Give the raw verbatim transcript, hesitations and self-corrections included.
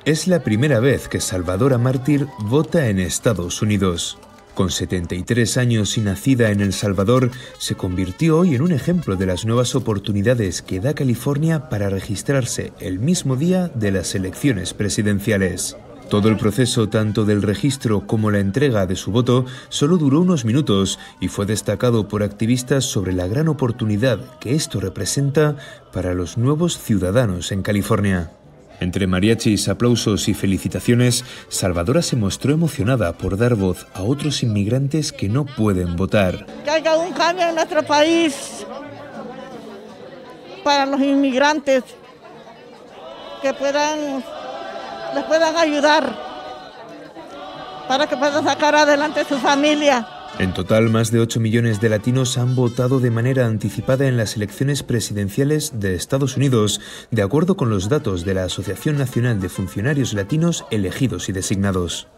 Es la primera vez que Salvadora Mártir vota en Estados Unidos. Con setenta y tres años y nacida en El Salvador, se convirtió hoy en un ejemplo de las nuevas oportunidades que da California para registrarse el mismo día de las elecciones presidenciales. Todo el proceso, tanto del registro como la entrega de su voto, solo duró unos minutos y fue destacado por activistas sobre la gran oportunidad que esto representa para los nuevos ciudadanos en California. Entre mariachis, aplausos y felicitaciones, Salvadora se mostró emocionada por dar voz a otros inmigrantes que no pueden votar. Que haya un cambio en nuestro país para los inmigrantes, que puedan, les puedan ayudar para que puedan sacar adelante su familia. En total, más de ocho millones de latinos han votado de manera anticipada en las elecciones presidenciales de Estados Unidos, de acuerdo con los datos de la Asociación Nacional de Funcionarios Latinos Elegidos y Designados.